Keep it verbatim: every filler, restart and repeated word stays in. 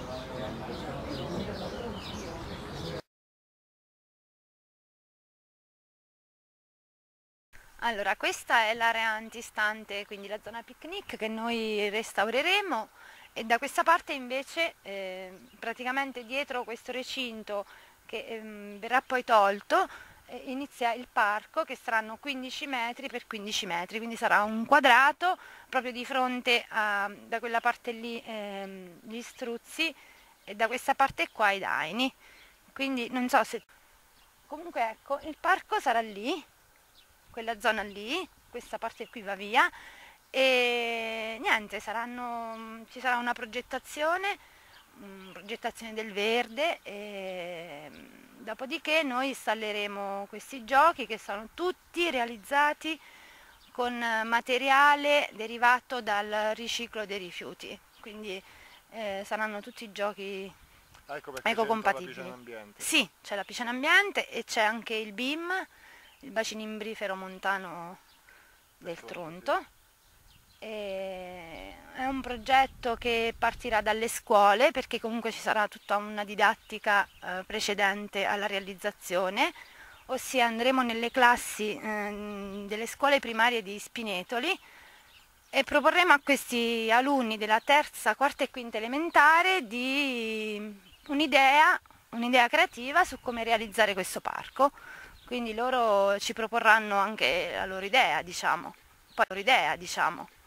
Allora, questa è l'area antistante, quindi la zona picnic che noi restaureremo, e da questa parte invece, eh, praticamente dietro questo recinto che ehm, verrà poi tolto, eh, inizia il parco, che saranno quindici metri per quindici metri, quindi sarà un quadrato proprio di fronte a, da quella parte lì, ehm, gli struzzi, e da questa parte qua i daini. Quindi non so se... Comunque ecco, il parco sarà lì, quella zona lì, questa parte qui va via, e niente, saranno, ci sarà una progettazione, mm, progettazione del verde, e dopodiché noi installeremo questi giochi che sono tutti realizzati con materiale derivato dal riciclo dei rifiuti, quindi eh, saranno tutti giochi Ecco perché c'è dentro la piscina ecocompatibili. ambiente. Sì, c'è la piscina ambiente e c'è anche il B I M, il bacino imbrifero montano Del del Tronto, sì. Tronto. E è un progetto che partirà dalle scuole, perché comunque ci sarà tutta una didattica eh, precedente alla realizzazione, ossia andremo nelle classi eh, delle scuole primarie di Spinetoli e proporremo a questi alunni della terza, quarta e quinta elementare di un'idea, un'idea creativa su come realizzare questo parco. Quindi loro ci proporranno anche la loro idea, diciamo. Poi la loro idea, diciamo.